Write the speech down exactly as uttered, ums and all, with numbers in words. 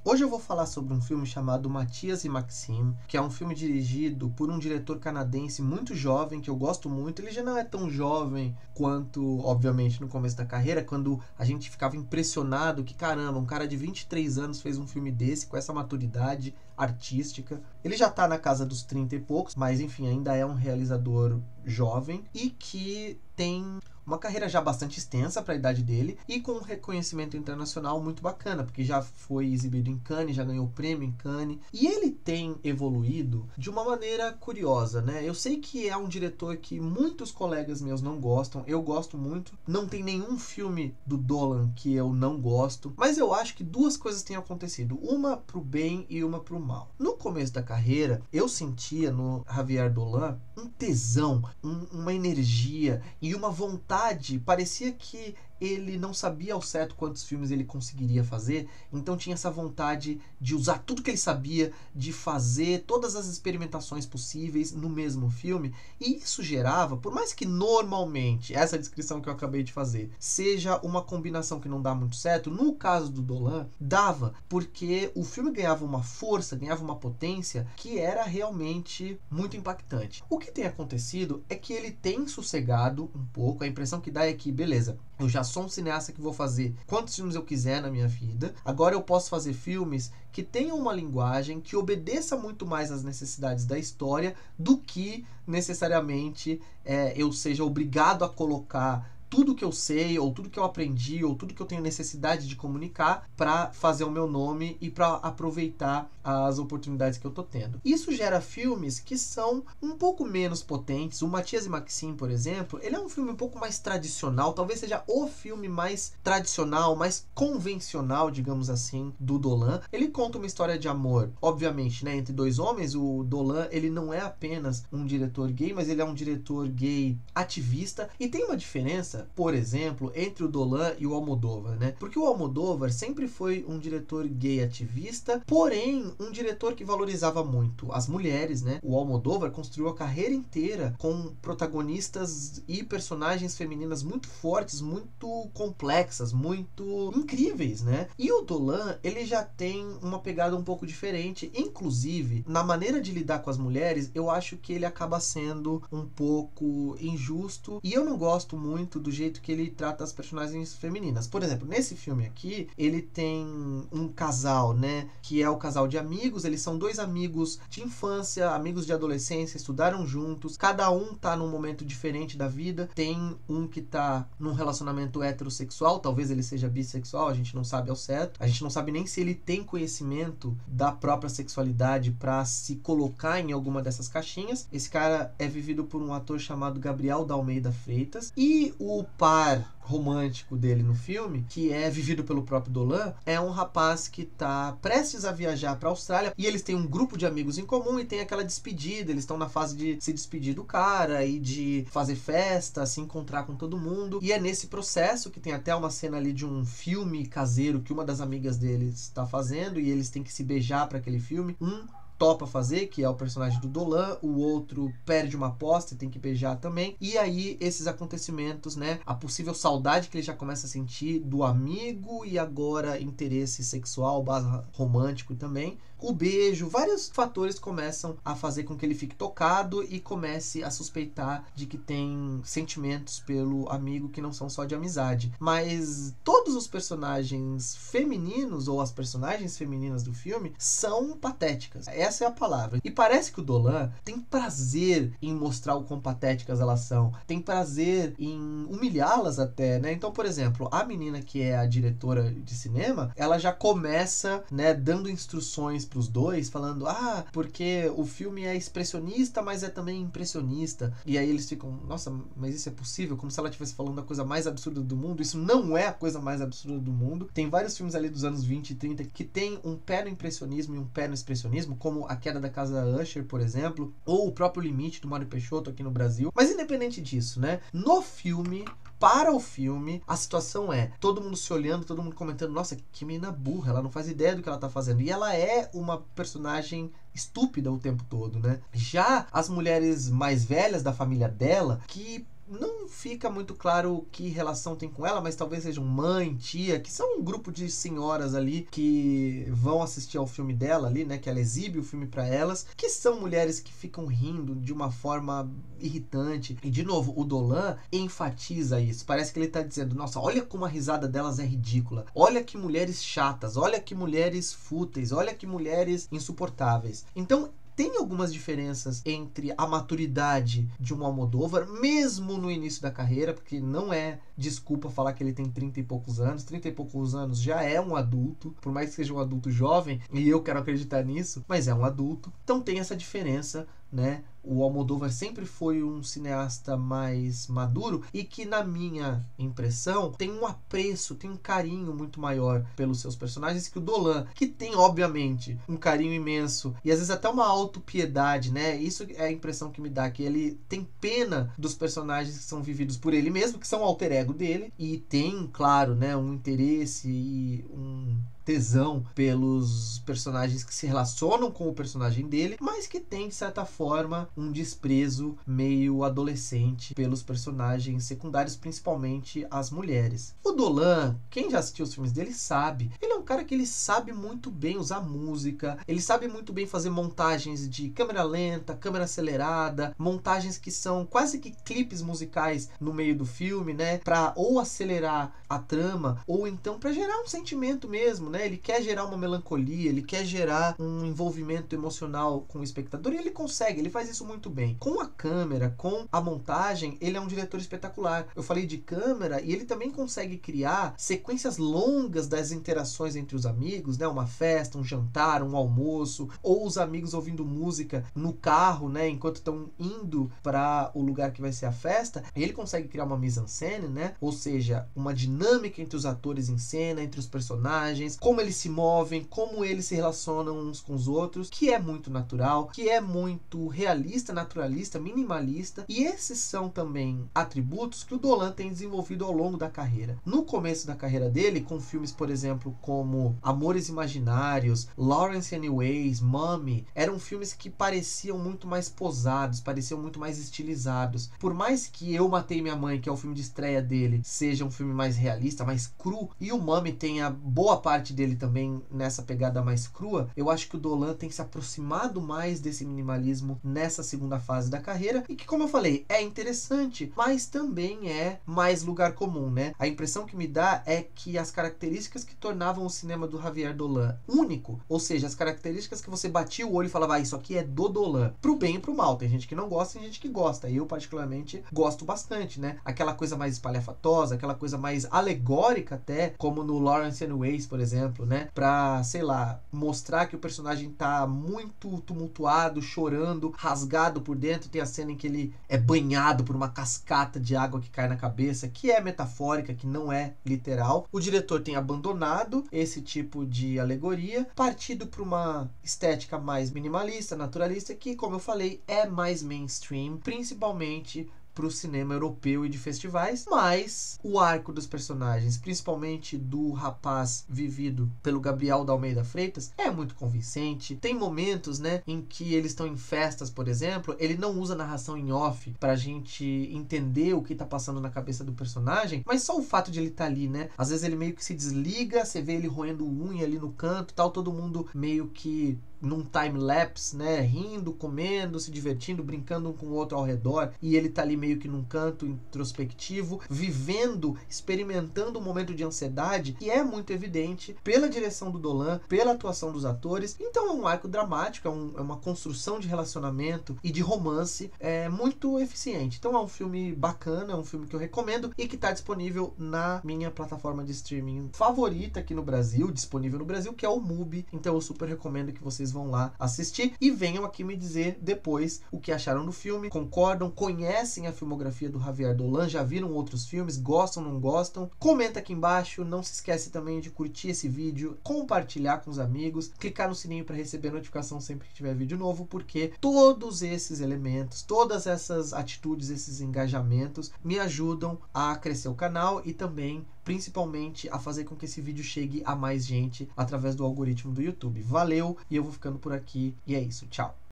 Hoje eu vou falar sobre um filme chamado Matthias e Maxime, que é um filme dirigido por um diretor canadense muito jovem, que eu gosto muito. Ele já não é tão jovem quanto, obviamente, no começo da carreira, quando a gente ficava impressionado que, caramba, um cara de vinte e três anos fez um filme desse, com essa maturidade artística. Ele já tá na casa dos trinta e poucos, mas enfim, ainda é um realizador jovem e que tem uma carreira já bastante extensa para a idade dele e com um reconhecimento internacional muito bacana, porque já foi exibido em Cannes, já ganhou prêmio em Cannes, e ele tem evoluído de uma maneira curiosa, né? Eu sei que é um diretor que muitos colegas meus não gostam, eu gosto muito, não tem nenhum filme do Dolan que eu não gosto, mas eu acho que duas coisas têm acontecido, uma pro bem e uma pro mal. No começo da carreira, eu sentia no Javier Dolan um tesão, um, uma energia e uma vontade. Parecia que ele não sabia ao certo quantos filmes ele conseguiria fazer, então tinha essa vontade de usar tudo que ele sabia, de fazer todas as experimentações possíveis no mesmo filme, e isso gerava, por mais que normalmente, essa descrição que eu acabei de fazer, seja uma combinação que não dá muito certo, no caso do Dolan, dava, porque o filme ganhava uma força, ganhava uma potência que era realmente muito impactante. O que tem acontecido é que ele tem sossegado um pouco, a impressão que dá é que, beleza, eu já sou um cineasta que vou fazer quantos filmes eu quiser na minha vida. Agora eu posso fazer filmes que tenham uma linguagem que obedeça muito mais às necessidades da história do que necessariamente é, eu seja obrigado a colocar tudo que eu sei, ou tudo que eu aprendi, ou tudo que eu tenho necessidade de comunicar para fazer o meu nome e para aproveitar as oportunidades que eu tô tendo. Isso gera filmes que são um pouco menos potentes. O Matthias e Maxime, por exemplo, ele é um filme um pouco mais tradicional, talvez seja o filme mais tradicional, mais convencional, digamos assim, do Dolan. Ele conta uma história de amor, obviamente, né, entre dois homens. O Dolan, ele não é apenas um diretor gay, mas ele é um diretor gay ativista, e tem uma diferença, por exemplo, entre o Dolan e o Almodóvar, né? Porque o Almodóvar sempre foi um diretor gay ativista, porém um diretor que valorizava muito as mulheres, né? O Almodóvar construiu a carreira inteira com protagonistas e personagens femininas muito fortes, muito complexas, muito incríveis, né? E o Dolan, ele já tem uma pegada um pouco diferente, inclusive na maneira de lidar com as mulheres. Eu acho que ele acaba sendo um pouco injusto, e eu não gosto muito do jeito que ele trata as personagens femininas. Por exemplo, nesse filme aqui, ele tem um casal, né, que é o casal de amigos. Eles são dois amigos de infância, amigos de adolescência, estudaram juntos, cada um tá num momento diferente da vida. Tem um que tá num relacionamento heterossexual, talvez ele seja bissexual, a gente não sabe ao certo, a gente não sabe nem se ele tem conhecimento da própria sexualidade para se colocar em alguma dessas caixinhas. Esse cara é vivido por um ator chamado Gabriel da Almeida Freitas, e o par romântico dele no filme, que é vivido pelo próprio Dolan, é um rapaz que tá prestes a viajar para a Austrália, e eles têm um grupo de amigos em comum e tem aquela despedida. Eles estão na fase de se despedir do cara e de fazer festa, se encontrar com todo mundo, e é nesse processo que tem até uma cena ali de um filme caseiro que uma das amigas deles está fazendo, e eles têm que se beijar para aquele filme. Um topa fazer, que é o personagem do Dolan, o outro perde uma aposta e tem que beijar também, e aí esses acontecimentos, né, a possível saudade que ele já começa a sentir do amigo, e agora interesse sexual barra romântico também, o beijo, vários fatores começam a fazer com que ele fique tocado e comece a suspeitar de que tem sentimentos pelo amigo que não são só de amizade. Mas todos os personagens femininos, ou as personagens femininas do filme, são patéticas. Essa é a palavra. E parece que o Dolan tem prazer em mostrar o quão patéticas elas são, tem prazer em humilhá-las até, né? Então, por exemplo, a menina que é a diretora de cinema, ela já começa, né, dando instruções pros dois, falando, ah, porque o filme é expressionista, mas é também impressionista. E aí eles ficam, nossa, mas isso é possível? Como se ela estivesse falando a coisa mais absurda do mundo. Isso não é a coisa mais absurda do mundo. Tem vários filmes ali dos anos vinte e trinta que tem um pé no impressionismo e um pé no expressionismo, como A Queda da Casa Usher, por exemplo, ou O Próprio Limite, do Mário Peixoto, aqui no Brasil. Mas independente disso, né, no filme, para o filme, a situação é todo mundo se olhando, todo mundo comentando, nossa, que menina burra, ela não faz ideia do que ela tá fazendo. E ela é uma personagem estúpida o tempo todo, né? Já as mulheres mais velhas da família dela, que não fica muito claro que relação tem com ela, mas talvez sejam mãe, tia, que são um grupo de senhoras ali que vão assistir ao filme dela ali, né, que ela exibe o filme pra elas, que são mulheres que ficam rindo de uma forma irritante. E de novo, o Dolan enfatiza isso. Parece que ele tá dizendo, nossa, olha como a risada delas é ridícula. Olha que mulheres chatas, olha que mulheres fúteis, olha que mulheres insuportáveis. Então, tem algumas diferenças entre a maturidade de um Almodóvar, mesmo no início da carreira, porque não é desculpa falar que ele tem trinta e poucos anos. trinta e poucos anos já é um adulto, por mais que seja um adulto jovem, e eu quero acreditar nisso, mas é um adulto. Então tem essa diferença, né? O Almodóvar sempre foi um cineasta mais maduro e que, na minha impressão, tem um apreço, tem um carinho muito maior pelos seus personagens que o Dolan, que tem, obviamente, um carinho imenso e às vezes até uma autopiedade, né? Isso é a impressão que me dá, que ele tem pena dos personagens que são vividos por ele mesmo, que são o alter ego dele, e tem, claro, né, um interesse e um tesão pelos personagens que se relacionam com o personagem dele, mas que tem, de certa forma, um desprezo meio adolescente pelos personagens secundários, principalmente as mulheres. O Dolan, quem já assistiu os filmes dele sabe, ele é um cara que ele sabe muito bem usar música, ele sabe muito bem fazer montagens de câmera lenta, câmera acelerada, montagens que são quase que clipes musicais no meio do filme, né, pra ou acelerar a trama, ou então pra gerar um sentimento mesmo, né? Ele quer gerar uma melancolia, ele quer gerar um envolvimento emocional com o espectador, e ele consegue, ele faz isso muito bem. Com a câmera, com a montagem, ele é um diretor espetacular. Eu falei de câmera, e ele também consegue criar sequências longas das interações entre os amigos, né? Uma festa, um jantar, um almoço, ou os amigos ouvindo música no carro, né? Enquanto estão indo para o lugar que vai ser a festa. Ele consegue criar uma mise-en-scène, né? Ou seja, uma dinâmica entre os atores em cena, entre os personagens, como eles se movem, como eles se relacionam uns com os outros, que é muito natural, que é muito realista, naturalista, minimalista, e esses são também atributos que o Dolan tem desenvolvido ao longo da carreira. No começo da carreira dele, com filmes, por exemplo, como Amores Imaginários, Lawrence Anyways, Mummy, eram filmes que pareciam muito mais posados, pareciam muito mais estilizados. Por mais que Eu Matei Minha Mãe, que é o filme de estreia dele, seja um filme mais realista, mais cru, e o Mummy tenha boa parte dele também nessa pegada mais crua, eu acho que o Dolan tem se aproximado mais desse minimalismo nessa segunda fase da carreira, e que, como eu falei, é interessante, mas também é mais lugar comum, né? A impressão que me dá é que as características que tornavam o cinema do Javier Dolan único, ou seja, as características que você batia o olho e falava, ah, isso aqui é do Dolan, pro bem e pro mal. Tem gente que não gosta, tem gente que gosta. Eu, particularmente, gosto bastante, né? Aquela coisa mais espalhafatosa, aquela coisa mais alegórica até, como no Lawrence Anyways, por exemplo, né? Pra, sei lá, mostrar que o personagem tá muito tumultuado, chorando, rasgado por dentro. Tem a cena em que ele é banhado por uma cascata de água que cai na cabeça, que é metafórica, que não é literal. O diretor tem abandonado esse tipo de alegoria, partido para uma estética mais minimalista, naturalista, que, como eu falei, é mais mainstream, principalmente para o cinema europeu e de festivais, mas o arco dos personagens, principalmente do rapaz vivido pelo Gabriel da Almeida Freitas, é muito convincente. Tem momentos, né, em que eles estão em festas, por exemplo, ele não usa narração em off pra gente entender o que tá passando na cabeça do personagem, mas só o fato de ele estar tá ali, né, às vezes ele meio que se desliga, você vê ele roendo unha ali no canto, tal, todo mundo meio que num time-lapse, né, rindo, comendo, se divertindo, brincando um com o outro ao redor, e ele tá ali meio que num canto introspectivo, vivendo, experimentando um momento de ansiedade, que é muito evidente pela direção do Dolan, pela atuação dos atores. Então é um arco dramático, é, um, é uma construção de relacionamento e de romance é, muito eficiente. Então é um filme bacana, é um filme que eu recomendo e que tá disponível na minha plataforma de streaming favorita aqui no Brasil, disponível no Brasil, que é o Mubi. Então eu super recomendo que vocês vão lá assistir e venham aqui me dizer depois o que acharam do filme, concordam, conhecem a filmografia do Javier Dolan, já viram outros filmes, gostam, não gostam? Comenta aqui embaixo, não se esquece também de curtir esse vídeo, compartilhar com os amigos, clicar no sininho para receber notificação sempre que tiver vídeo novo, porque todos esses elementos, todas essas atitudes, esses engajamentos me ajudam a crescer o canal e também principalmente a fazer com que esse vídeo chegue a mais gente através do algoritmo do YouTube. Valeu, e eu vou ficando por aqui, e é isso, tchau!